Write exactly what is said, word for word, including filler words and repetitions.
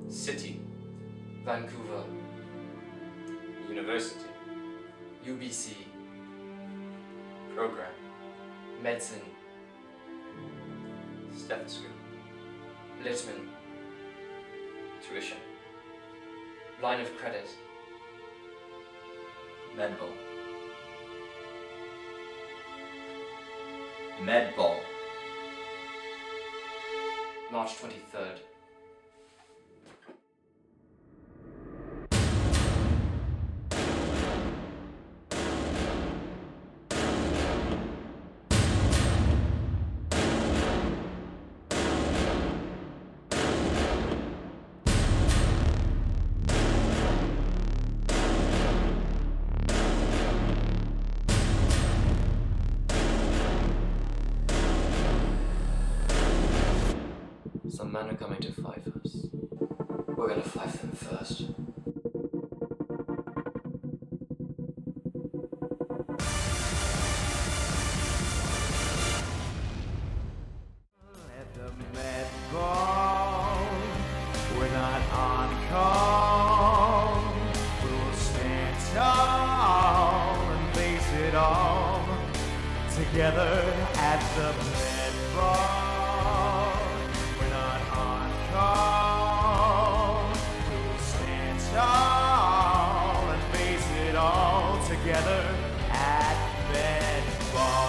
City. Vancouver. University. U B C. Program. Medicine. Stethoscope. Littman. Tuition. Line of credit. Medball. Medball. March twenty-third. Some men are coming to fight us. We're gonna fight them first. At the Medball, we're not on call. We'll stand tall and face it all together at the Medball. We're not on call. We'll stand tall and face it all together at Medball.